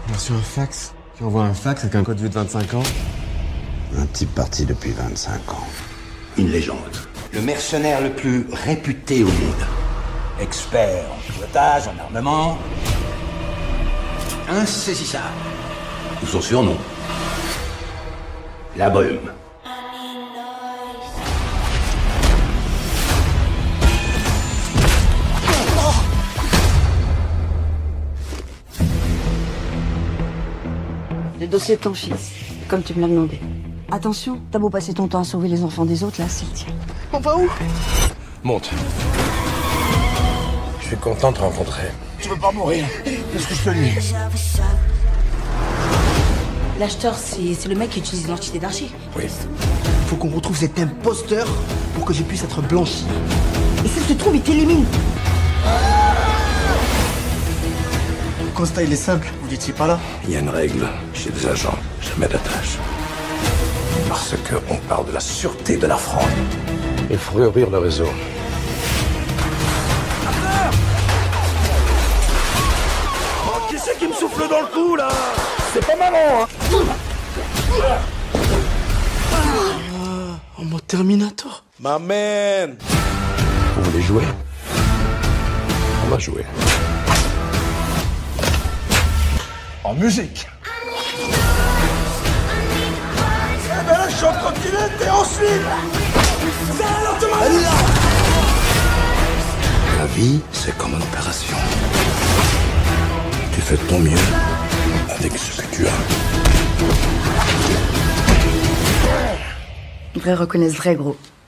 J'ai reçu un fax. Tu envoies un fax avec un code vue de 25 ans. Un type parti depuis 25 ans. Une légende. Le mercenaire le plus réputé au monde. Expert en pilotage, en armement. Insaisissable. Ou son surnom. La brume. Le dossier de ton fils, comme tu me l'as demandé. Attention, t'as beau passer ton temps à sauver les enfants des autres, là, c'est le tien. On va où? Monte. Je suis content de te rencontrer. Tu veux pas mourir? Qu'est-ce que je te dis? L'acheteur, c'est le mec qui utilise l'identité d'Archie. Oui. Faut qu'on retrouve cet imposteur pour que je puisse être blanchi. Et s'il te trouve, il t'élimine. Le constat, il est simple. Vous n'étiez pas là. Il y a une règle chez les agents. Jamais d'attache. Parce qu'on parle de la sûreté de la fraude. Il faut réouvrir le réseau. Oh, qui c'est qui me souffle dans le cou, là? C'est pas marrant, hein? En mode Terminator. Ma man! Vous voulez jouer? On va jouer. En musique. Eh ben là, je suis en trottinette et ensuite... La vie, c'est comme une opération. Tu fais de ton mieux avec ce que tu as. Vrai reconnaissent vrai, gros.